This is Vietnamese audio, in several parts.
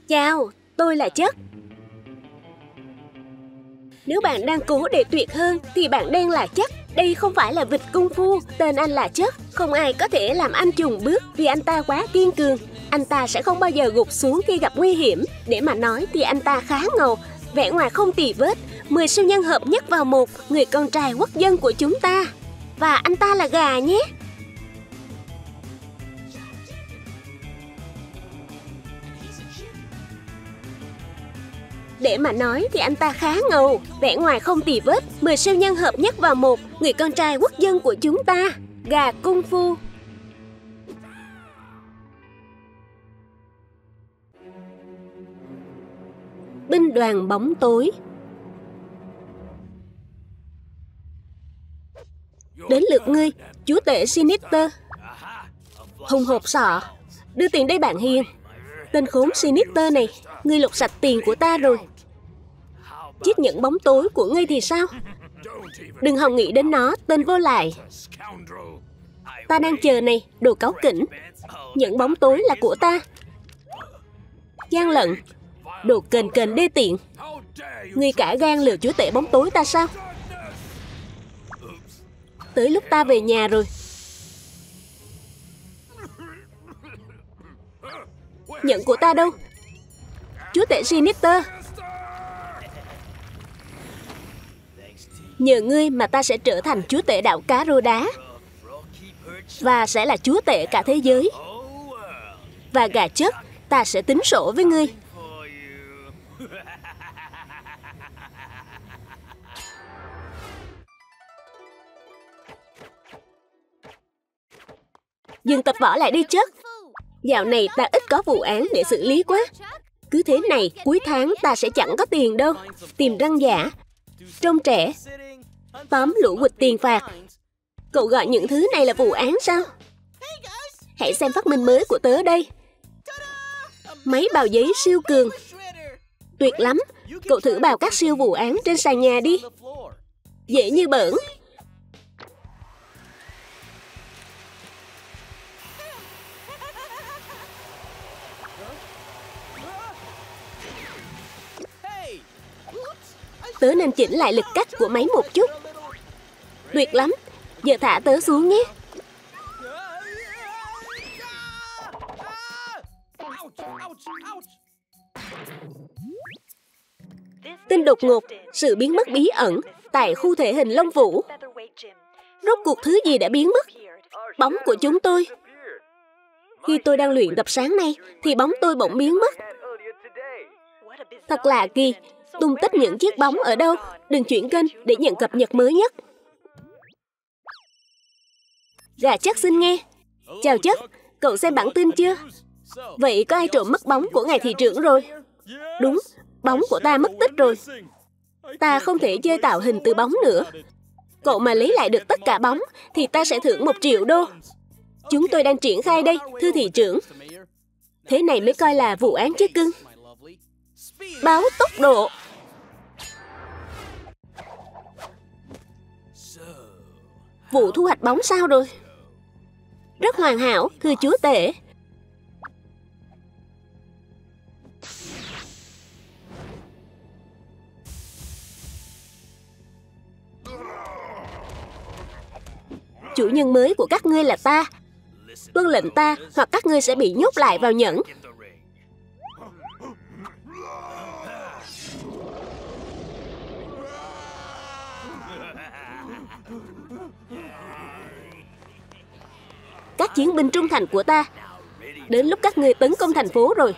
Chào, tôi là Chất. Nếu bạn đang cố để tuyệt hơn thì bạn đang là Chất. Đây không phải là vịt cung phu, tên anh là Chất. Không ai có thể làm anh chùn bước vì anh ta quá kiên cường. Anh ta sẽ không bao giờ gục xuống khi gặp nguy hiểm. Để mà nói thì anh ta khá ngầu, vẻ ngoài không tì vết. 10 siêu nhân hợp nhất vào một, người con trai quốc dân của chúng ta. Và anh ta là gà nhé. Để mà nói thì anh ta khá ngầu, vẻ ngoài không tì vết. 10 siêu nhân hợp nhất vào một, người con trai quốc dân của chúng ta. Gà cung phu. Binh đoàn bóng tối. Đến lượt ngươi, chúa tể Sinister. Hùng hộp sọ. Đưa tiền đây bạn hiền. Tên khốn Sinister này, ngươi lục sạch tiền của ta rồi. Chiếc nhẫn bóng tối của ngươi thì sao? Đừng hòng nghĩ đến nó, tên vô lại. Ta đang chờ này, đồ cáu kỉnh. Nhẫn bóng tối là của ta. Gian lận, đồ kền kền đê tiện. Ngươi cả gan lừa chúa tể bóng tối ta sao? Tới lúc ta về nhà rồi. Nhẫn của ta đâu? Chúa tể Sinister. Nhờ ngươi mà ta sẽ trở thành chúa tể đảo cá rô đá. Và sẽ là chúa tể cả thế giới. Và gà Chất, ta sẽ tính sổ với ngươi. Dừng tập võ lại đi Chất. Dạo này ta ít có vụ án để xử lý quá. Cứ thế này, cuối tháng ta sẽ chẳng có tiền đâu. Tìm răng giả, trông trẻ, tóm lũ quỵt tiền phạt. Cậu gọi những thứ này là vụ án sao? Hãy xem phát minh mới của tớ đây. Máy bào giấy siêu cường. Tuyệt lắm. Cậu thử bào các siêu vụ án trên sàn nhà đi. Dễ như bỡn. Tớ nên chỉnh lại lực cắt của máy một chút. Tuyệt lắm. Giờ thả tớ xuống nhé. Tin đột ngột, sự biến mất bí ẩn tại khu thể hình Long Vũ. Rốt cuộc thứ gì đã biến mất? Bóng của chúng tôi. Khi tôi đang luyện tập sáng nay thì bóng tôi bỗng biến mất. Thật lạ kỳ. Tung tích những chiếc bóng ở đâu? Đừng chuyển kênh để nhận cập nhật mới nhất. Gà Chất xin nghe. Chào Chất, cậu xem bản tin chưa? Vậy có ai trộm mất bóng của ngài thị trưởng rồi? Đúng, bóng của ta mất tích rồi. Ta không thể chơi tạo hình từ bóng nữa. Cậu mà lấy lại được tất cả bóng thì ta sẽ thưởng 1 triệu đô. Chúng tôi đang triển khai đây, thưa thị trưởng. Thế này mới coi là vụ án chứ cưng. Báo tốc độ. Vụ thu hoạch bóng sao rồi? Rất hoàn hảo, thưa chúa tể. Chủ nhân mới của các ngươi là ta. Tuân lệnh ta hoặc các ngươi sẽ bị nhốt lại vào nhẫn. Các chiến binh trung thành của ta, đến lúc các ngươi tấn công thành phố rồi.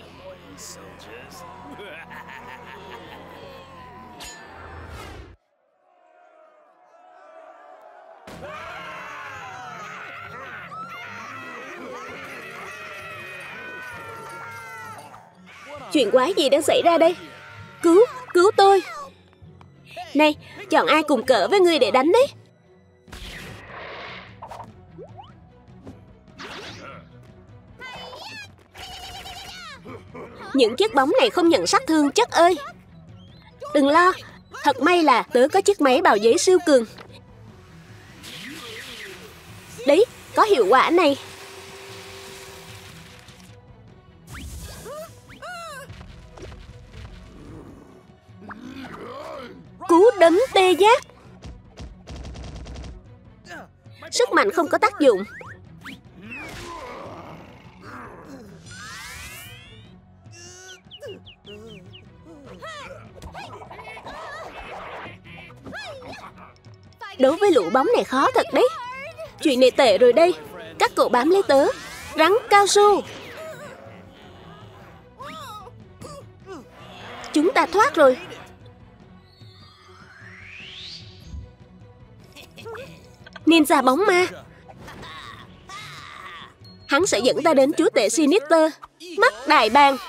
Chuyện quái gì đang xảy ra đây? Cứu tôi. Này, chọn ai cùng cỡ với ngươi để đánh đấy. Những chiếc bóng này không nhận sát thương Chất ơi. Đừng lo, thật may là tớ có chiếc máy bào giấy siêu cường. Đấy, có hiệu quả này. đấm tê giác. Sức mạnh không có tác dụng. Đấu với lũ bóng này khó thật đấy. Chuyện này tệ rồi đây. Các cậu bám lấy tớ. Rắn cao su. Chúng ta thoát rồi. Ninja bóng ma. Hắn sẽ dẫn ta đến chúa tể Sinister. Mắt đại bàng.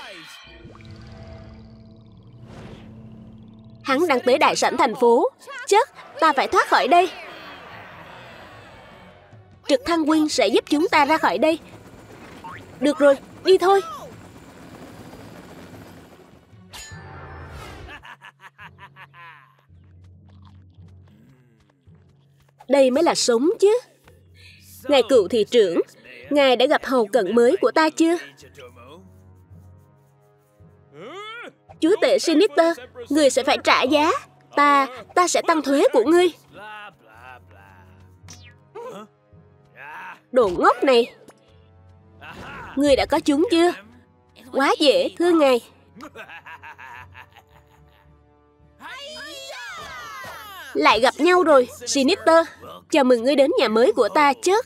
Hắn đang tới đại sảnh thành phố. Chất, ta phải thoát khỏi đây. Trực thăng Wing sẽ giúp chúng ta ra khỏi đây. Được rồi, đi thôi. Đây mới là sống chứ. Ngài cựu thị trưởng, ngài đã gặp hầu cận mới của ta chưa? Chúa tể Sinister, người sẽ phải trả giá. Ta sẽ tăng thuế của ngươi. Đồ ngốc này. Ngươi đã có chúng chưa? Quá dễ, thưa ngài. Lại gặp nhau rồi, Sinister. Chào mừng ngươi đến nhà mới của ta, Chất.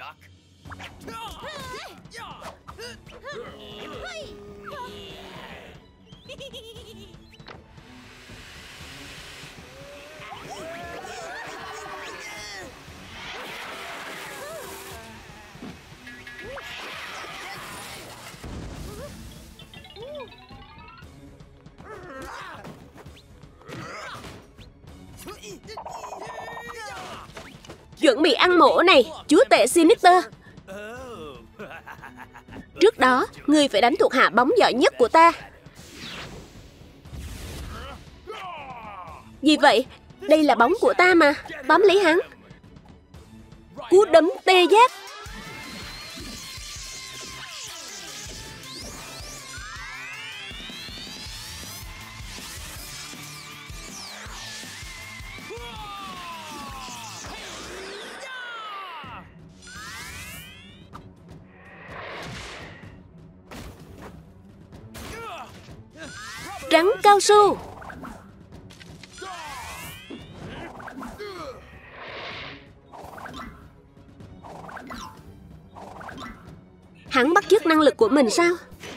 Chuẩn bị ăn mổ này, chúa tể Sinister. Trước đó, ngươi phải đánh thuộc hạ bóng giỏi nhất của ta. Gì vậy? Đây là bóng của ta mà. Bám lấy hắn. Cú đấm tê giác. Rắn cao su. Hắn bắt chước năng lực của mình sao?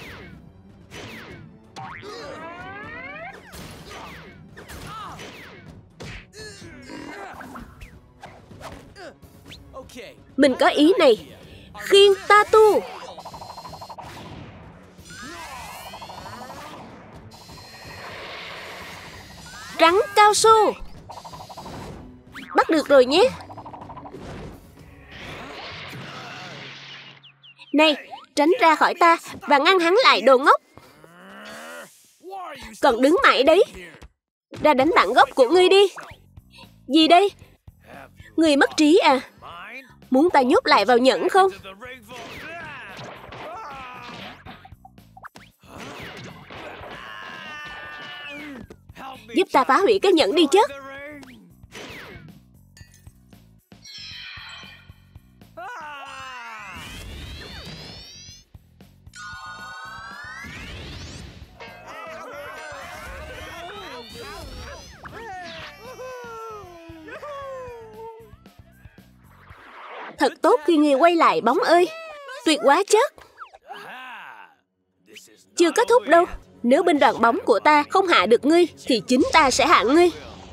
Mình có ý này. Khiên Tatu. Rắn cao su. Bắt được rồi nhé. Này, tránh ra khỏi ta và ngăn hắn lại, đồ ngốc. Còn đứng mãi đấy. Ra đánh bản gốc của ngươi đi. Gì đây? Ngươi mất trí à? Muốn ta nhốt lại vào nhẫn không? Giúp ta phá hủy cái nhẫn đi chứ. Thật tốt khi ngươi quay lại, bóng ơi. Tuyệt quá Chất. Chưa kết thúc đâu. Nếu binh đoàn bóng của ta không hạ được ngươi thì chính ta sẽ hạ ngươi.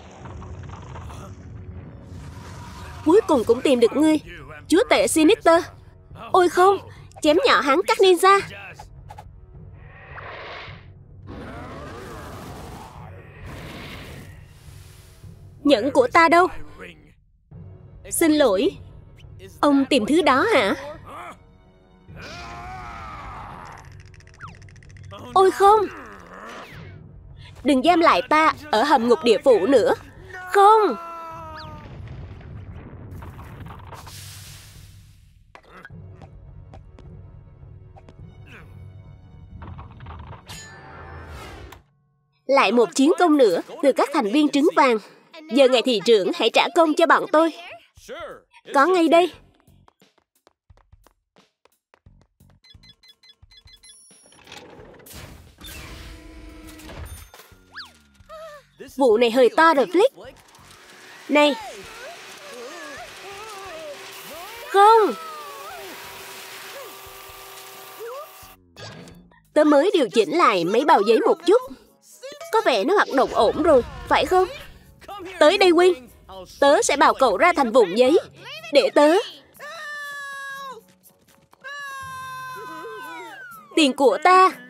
Cuối cùng cũng tìm được ngươi, chúa tể Sinister. Ôi không, chém nhỏ hắn các ninja. Nhẫn của ta đâu? Xin lỗi. Ông tìm thứ đó hả? Ôi không. Đừng giam lại ta ở hầm ngục địa phủ nữa. Không. Lại một chiến công nữa từ các thành viên trứng vàng. Giờ ngài thị trưởng hãy trả công cho bọn tôi. Có ngay đây. Vụ này hơi to rồi Flick. Này. Không. Tớ mới điều chỉnh lại mấy bao giấy một chút. Có vẻ nó hoạt động ổn rồi, phải không? Tới đây Win. Tớ sẽ bảo cậu ra thành vụn giấy. Để tớ. Tiền của ta.